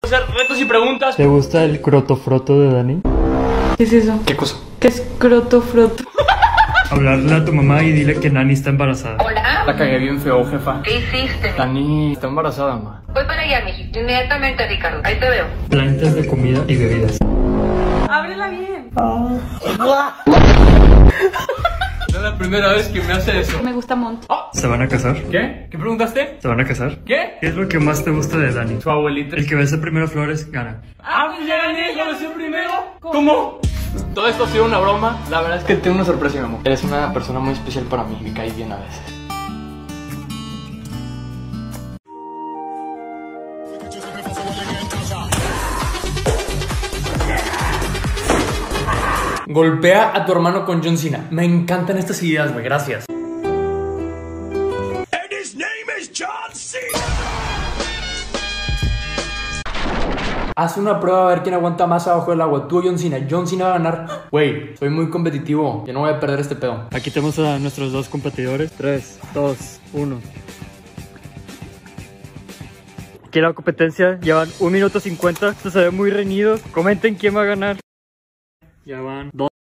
Hacer retos y preguntas. ¿Te gusta el crotofroto de Dani? ¿Qué es eso? ¿Qué cosa? ¿Qué es crotofroto? Hablarle a tu mamá y dile que Nani está embarazada. Hola. La cagué bien feo, jefa. ¿Qué hiciste? Dani está embarazada, ma. Voy para allá, mijito. Inmediatamente, Ricardo. Ahí te veo. Plantas de comida y bebidas. Ábrela bien. No es la primera vez que me hace eso. Me gusta Mont. ¿Se van a casar? ¿Qué? ¿Qué preguntaste? ¿Se van a casar? ¿Qué? ¿Qué es lo que más te gusta de Dani? Su abuelita. El que bese primero flores gana. Ah, pues ya gané, lo besé primero. ¿Cómo? Todo esto ha sido una broma. La verdad es que tengo una sorpresa, mi amor. Eres una persona muy especial para mí. Me caes bien a veces. Golpea a tu hermano con John Cena. Me encantan estas ideas, güey. Gracias. Haz una prueba a ver quién aguanta más abajo del agua. Tú o John Cena. John Cena va a ganar. Güey, soy muy competitivo. Yo no voy a perder este pedo. Aquí tenemos a nuestros dos competidores. 3, 2, 1. Aquí la competencia. Llevan 1 minuto 50. Esto se ve muy reñido. Comenten quién va a ganar. Ya van 2.